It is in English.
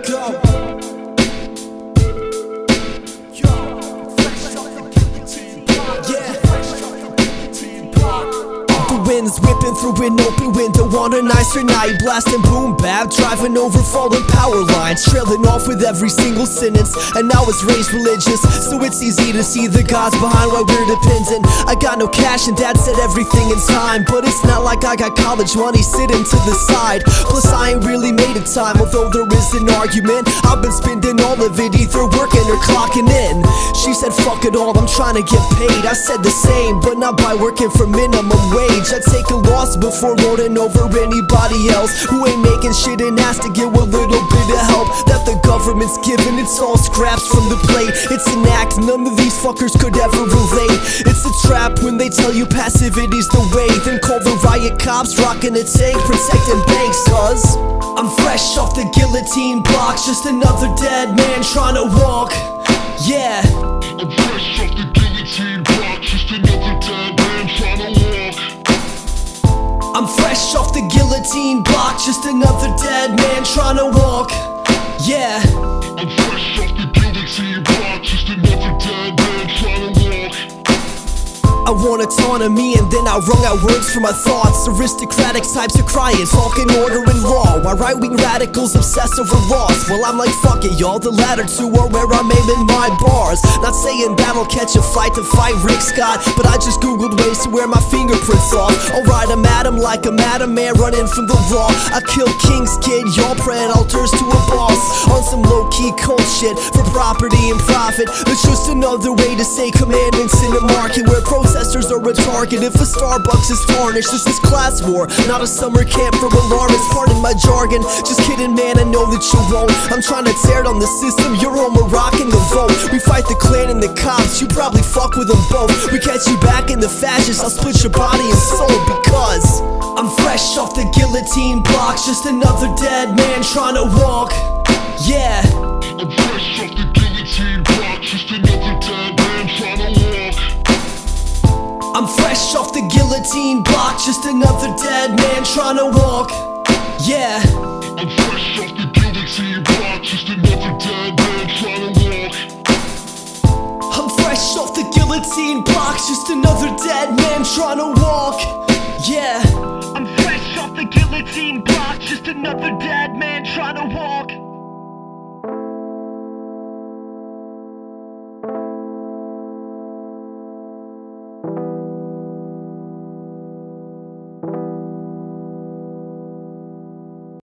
Wind's whipping through an open window on a nicer night, blasting boom bap, driving over fallen power lines, trailing off with every single sentence. And I was raised religious, so it's easy to see the gods behind why we're dependent. I got no cash and dad said everything in time, but it's not like I got college money sitting to the side. Plus I ain't really made it time, although there is an argument. I've been spending all of it either working or clocking in. She said fuck it all, I'm trying to get paid. I said the same, but not by working for minimum wage. I take a loss before lording over anybody else who ain't making shit and ask to get a little bit of help that the government's giving. It's all scraps from the plate. It's an act none of these fuckers could ever relate. It's a trap when they tell you passivity's the way. Then call the riot cops rocking a tank protecting banks. Cause I'm fresh off the guillotine block, just another dead man trying to walk. Yeah, I'm fresh off the guillotine block, just another dead man trying to walk. I'm fresh off the guillotine block, just another dead man trying to walk. Yeah, I'm fresh off the guillotine block, just another dead man trying to walk. I want autonomy and then I wrung out words for my thoughts. Aristocratic types are crying, talking order and law, while right-wing radicals obsess over laws. Well I'm like fuck it y'all, the latter two are where I'm aiming my bars. Not saying that'll catch a fight to fight Rick Scott, but I just googled ways to wear my fingerprints off. Alright, I'm at him like a madam man running from the law. I killed kings kid, y'all praying altars to a boss. On some low-key cult shit for property and profit. It's just another way to say commandments in a market where protesters are a target. If a Starbucks is tarnished, this is class war, not a summer camp for alarmists. Pardon my jargon, just kidding man, I know that you won't. I'm trying to tear down the system, you're on Moroccan the vote. We fight the Klan and the cops, you probably fuck with them both. We catch you back in the fascists, I'll split your body and soul. Because I'm fresh off the guillotine block, just another dead man trying to walk. Yeah, I'm fresh off the guillotine block, just another dead man trying to walk. I'm fresh off the guillotine block, just another dead man trying to walk. Yeah, I'm fresh off the guillotine block, just another dead man trying to walk. I'm fresh off the guillotine block, just another dead man trying to walk. Yeah, I'm fresh off the guillotine block, just another dead man trying to walk.